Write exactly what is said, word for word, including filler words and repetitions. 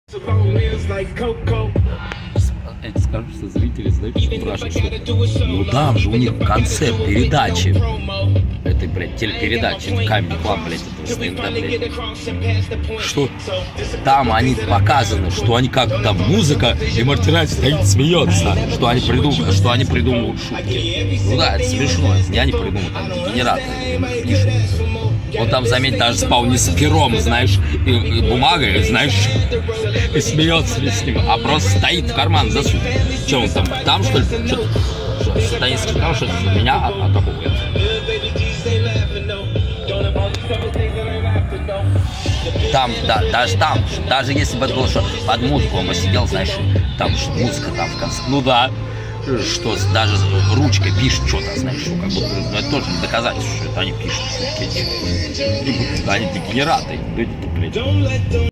Я скажу, что зрители, знаете, что спрашивают, что ну там же у них в конце передачи, этой, блядь, телепередачи, в Камеди Клаб, блядь, этого стенда, блядь, что там они показаны, что они как там музыка, и Мартирай стоит, смеется, что они придумывают, что они придумывают шутки. Ну да, это смешно, это я не придумал, там дегенераты пишут. Он там, заметь, даже спал не с пером, знаешь, и, и бумагой, знаешь, и смеется с ним, а просто стоит в карман засунул. Че он там, там что ли? Что-то сатанинский канал, что-то меня атакует. Там, да, даже там, даже если бы это было, что под музыку он бы сидел, знаешь, там что, музыка там в конце. Ну да, что даже ручкой пишут что-то, знаешь, что, как будто, ну это тоже не доказательство, что это они пишут шутки. Они дегенераты, люди, блядь.